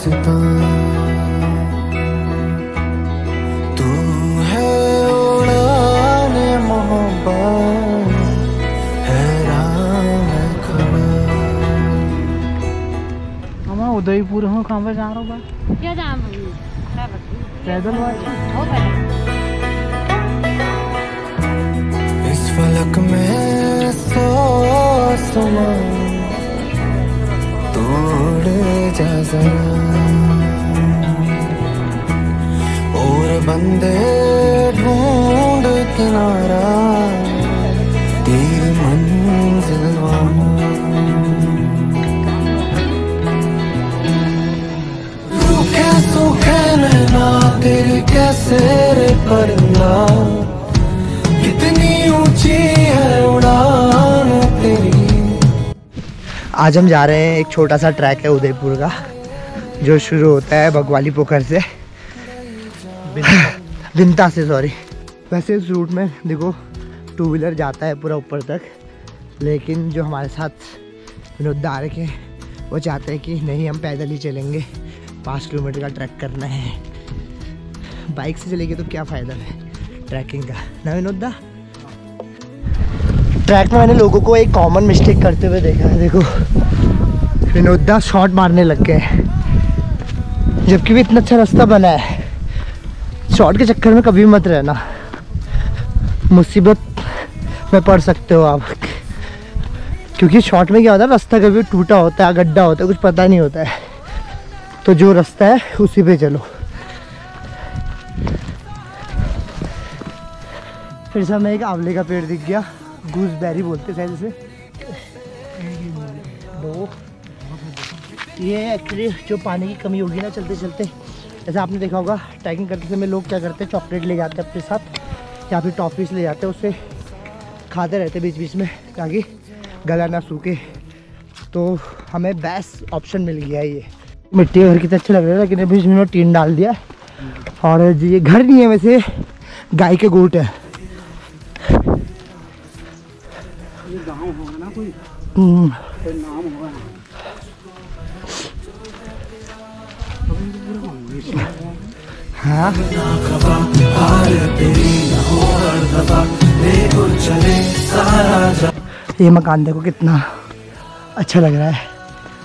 दास्तां तू है उड़ाने मोहब्बत हैरान खबर। हमारा उदयपुर हूँ, कहाँ पे जा रहा हूँ? क्या जाम पैदल इस फलक में सौ आसमां तोड़ जा जरा और बंदे ढूंढ किनारा तेरी मंजिल वहाँ। रूखे सूखे नैना तेरे कैसे रे परिंदा, कितनी ऊंची है उड़ान तेरी। आज हम जा रहे हैं, एक छोटा सा ट्रैक है उदयपुर का जो शुरू होता है बगवाली पोखर से, बिंता से सॉरी। वैसे इस रूट में देखो 2 व्हीलर जाता है पूरा ऊपर तक, लेकिन जो हमारे साथ विनोद आ रखे वो चाहते हैं कि नहीं हम पैदल ही चलेंगे, 5 किलोमीटर का ट्रैक करना है। बाइक से चलेंगे तो क्या फ़ायदा है ट्रैकिंग का ना विनोद दा। ट्रैक में मैंने लोगों को एक कॉमन मिस्टेक करते हुए देखा है। देखो विनोद दा शॉट मारने लग गए, जबकि भी इतना अच्छा रास्ता बना है। शॉट के चक्कर में कभी मत रहना, मुसीबत में पड़ सकते हो आप, क्योंकि शॉट में क्या होता है रास्ता कभी टूटा होता है, गड्ढा होता है, कुछ पता नहीं होता है। तो जो रास्ता है उसी पे चलो। फिर से हमें एक आंवले का पेड़ दिख गया, गूसबेरी बोलते शायद इसे। ये एक्चुअली जो पानी की कमी होगी ना चलते चलते, जैसे आपने देखा होगा ट्रैकिंग करते समय लोग क्या करते हैं, चॉकलेट ले जाते हैं अपने साथ या फिर टॉफ़ीस ले जाते हैं, उसे खाते रहते बीच बीच में ताकि गला ना सूखे। तो हमें बेस्ट ऑप्शन मिल गया है ये। मिट्टी का घर कितना अच्छा लग रहा है, लेकिन अभी इसमें टीन डाल दिया और ये घर नहीं है, वैसे गाय के गोट है। गाँव होगा ना कोई नाम होगा ना। हाँ ये मकान देखो कितना अच्छा लग रहा है,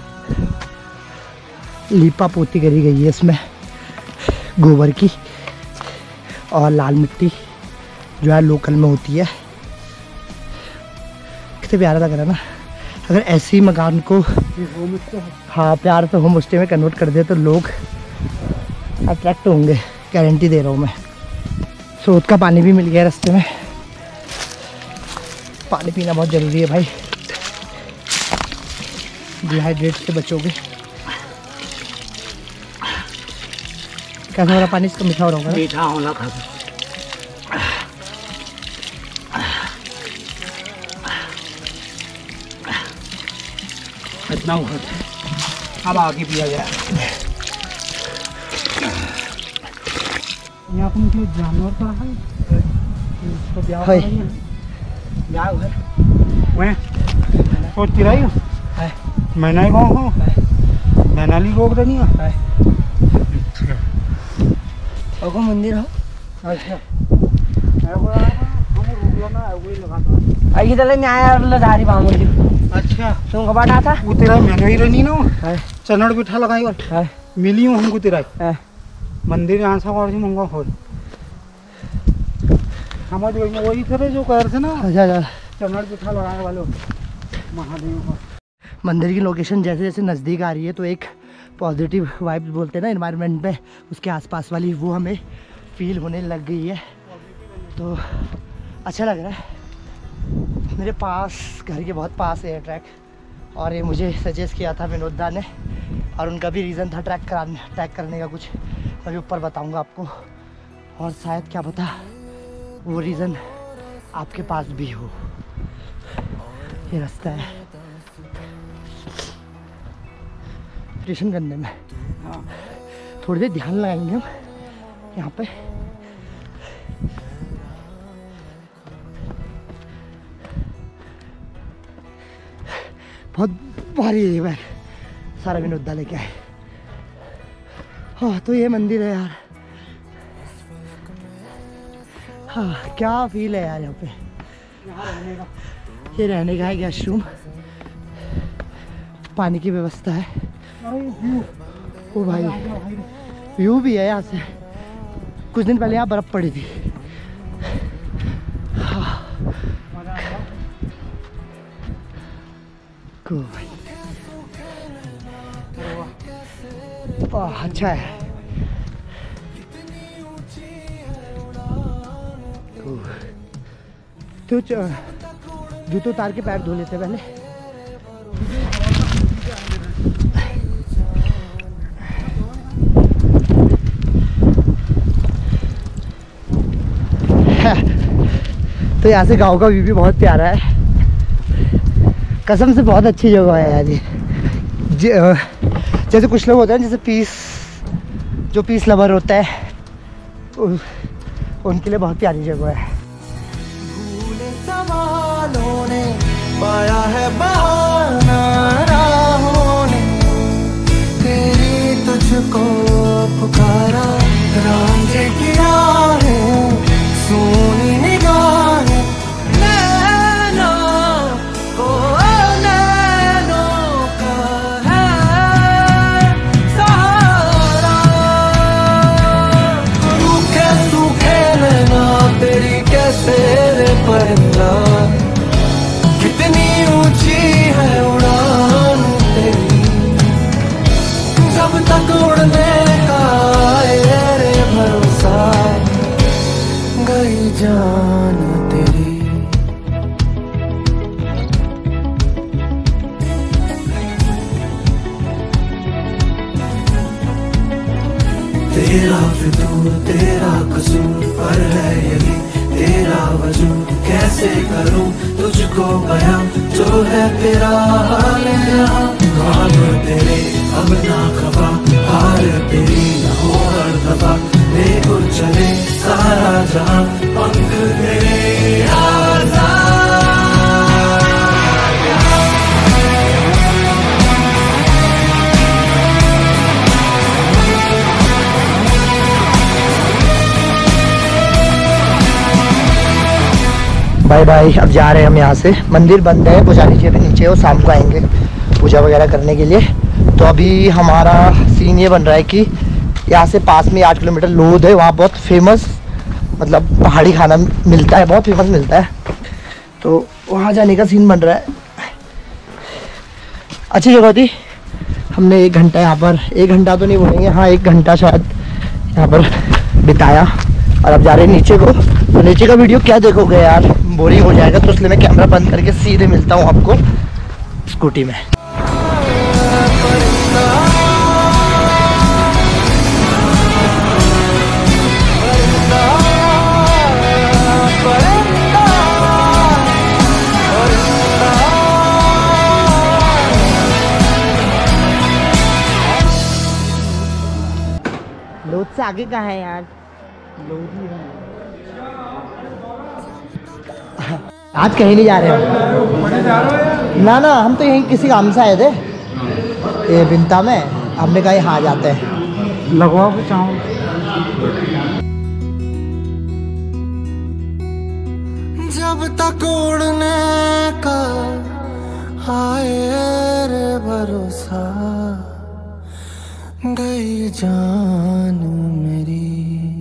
लीपा पोती करी गई है इसमें गोबर की, और लाल मिट्टी जो है लोकल में होती है। कितना प्यारा लग रहा है ना। अगर ऐसे ही मकान को हाँ प्यार से होम स्टे में कन्वर्ट कर दे तो लोग अट्रैक्ट होंगे, गारंटी दे रहा हूँ मैं। स्रोत का पानी भी मिल गया रास्ते में। पानी पीना बहुत ज़रूरी है भाई, डिहाइड्रेट से बचोगे। कैसा हो रहा पानी? इसका मीठा हो रहा होगा, मीठा होना खा इतना हुआ। अब आगे पिया गया। यहाँ पर मुझे जानवर का है तो ब्याह है ब्याह घर मैं सोचती रही हूँ मैंने ही गाँव हूँ मैनाली रोक रही है। और को मंदिर हो अच्छा आई तले न्याय लधारी बामू जी। अच्छा तुम कब आटा था वो तेरा मैंने ही रहनी ना चनड़ बिठा लगाई और मिली हूँ हमको तेरा मंदिर यहाँ से और मंगा हो हमारे वही थे जो कह रहे थे ना। अच्छा चनड़ बिठा लगाने वाले महादेव का मंदिर की लोकेशन जैसे जैसे नज़दीक आ रही है तो एक पॉजिटिव वाइब्स बोलते हैं ना एनवायरनमेंट में, उसके आसपास वाली वो हमें फील होने लग गई है। तो अच्छा लग रहा है। मेरे पास घर के बहुत पास है ट्रैक, और ये मुझे सजेस्ट किया था विनोद दा ने, और उनका भी रीज़न था ट्रैक करने का कुछ, अभी ऊपर बताऊंगा आपको। और शायद क्या पता वो रीज़न आपके पास भी हो। ये रास्ता है स्टेशन करने में। हाँ थोड़ी देर ध्यान लगाएंगे हम यहाँ पे। बहुत भारी है ये बैग, सारा विनोद दा लेके आए। हाँ तो ये मंदिर है यार। हाँ क्या फील है यार यहाँ पे। ये रहने का है गेस्ट रूम, पानी की व्यवस्था है। ओ भाई व्यू भी है यहाँ से। कुछ दिन पहले यहाँ बर्फ पड़ी थी। हाँ अच्छा है। तो जूते उतार के पैर धो लेते पहले। तो यहाँ से गांव का व्यू भी बहुत प्यारा है, कसम से बहुत अच्छी जगह है यार ये। जैसे कुछ लोग होते हैं जैसे पीस लवर होता है, उनके लिए बहुत प्यारी जगह है। भूले सवालों ने पाया है बहाना राहों ने, तेरी तुझको पुकारा रांझे की राहें, सोनी निगाहें नैनों को नैनों का है सहारा। रूखे सूखे नैना तेरी कैसे रे परिंदा, कितनी ऊंची है उड़ान तेरी, जब तक उड़ने का ये रे भरोसा, गई जान तेरी। तेरा फितूर तेरा कसूर पर है यही तेरा वजूद, कैसे करूं तुझको बयां जो है तेरा हाल यहाँ। ख्वाब तेरे अब ना खफा, हार तेरी न हो हर दफा, देखो चले सारा जहां पंख तेरे आजाद। Bye bye. अब जा रहे हैं हम यहाँ से। मंदिर बंद है, पुजारी जी अभी नीचे, वो शाम को आएंगे पूजा वगैरह करने के लिए। तो अभी हमारा सीन ये बन रहा है कि यहाँ से पास में 8 किलोमीटर लोध है, वहाँ बहुत फेमस मतलब पहाड़ी खाना मिलता है, बहुत फेमस मिलता है। तो वहाँ जाने का सीन बन रहा है। अच्छी जगह थी। हमने 1 घंटा यहाँ पर, 1 घंटा तो नहीं बोलेंगे, हाँ 1 घंटा शायद यहाँ पर बिताया। और अब जा रहे हैं नीचे को। तो नीचे का वीडियो क्या देखोगे यार, बोरिंग हो जाएगा, तो इसलिए मैं कैमरा बंद करके सीधे मिलता हूँ आपको स्कूटी में। लोध से आगे कहाँ है यार? आज कहीं नहीं जा रहे हैं। ना ना, हम तो यहीं किसी काम से आए थे ये बिंता में, हमने कहा यहाँ जाते हैं। लगवा कुछ चाहूँ। जब तक उड़ने का आए रे भरोसा, गई जान मेरी।